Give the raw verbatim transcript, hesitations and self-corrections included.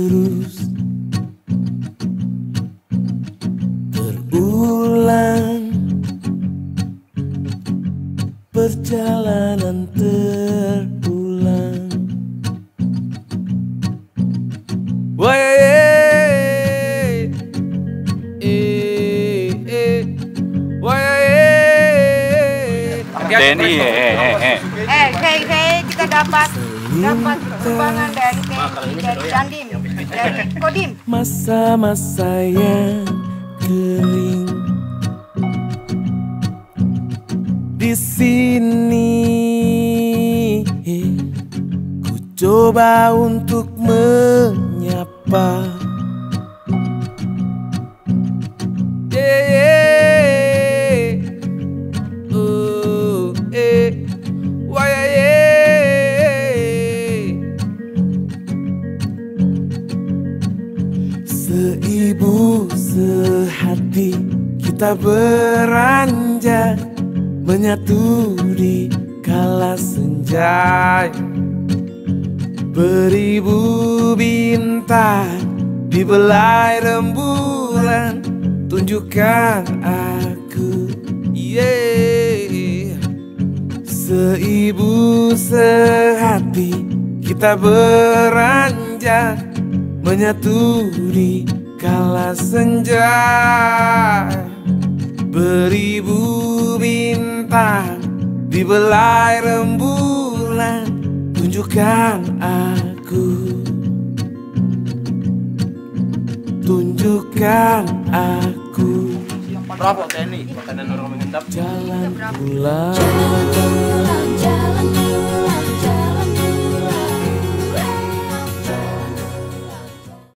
terus terulang, perjalanan terulang. Wah, eh, eh, eh, wah, eh. Denny, eh, eh, eh. Eh, hey, hey, kita dapat dapat sumbangan dari dari Dandim, dari Kodim. Masa-masa yang kering di sini, ku coba untuk menyapa. Yeah, yeah. Oh, eh. Wah, yeah, yeah. Seibu sehati kita beranjak, menyatu di kala senja. Beribu bintang di belai rembulan, tunjukkan aku, yeah. Seibu sehati kita beranjak, menyatu di kala senja. Beribu bintang di belai rembulan, tunjukkan aku, tunjukkan aku. Berapa Denny? Makanan orang mengendap. Jalan pulang.